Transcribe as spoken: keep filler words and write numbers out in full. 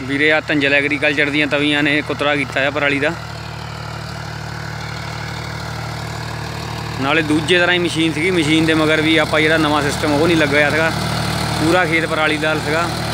ਵੀਰੇ ਆ ਧੰਜਲ ਐਗਰੀਕਲਚਰ ਦੀਆਂ ਤਵੀਆਂ ਨੇ ਕੁਤਰਾ ਕੀਤਾ ਆ ਪਰਾਲੀ ਦਾ। ਨਾਲੇ ਦੂਜੇ ਤਰ੍ਹਾਂ ਹੀ ਮਸ਼ੀਨ ਸੀਗੀ, ਮਸ਼ੀਨ ਦੇ ਮਗਰ ਵੀ ਆਪਾਂ ਜਿਹੜਾ ਨਵਾਂ ਸਿਸਟਮ ਉਹ ਨਹੀਂ ਲੱਗਿਆ ਸੀਗਾ। पूरा खेत पराली लाल सीगा।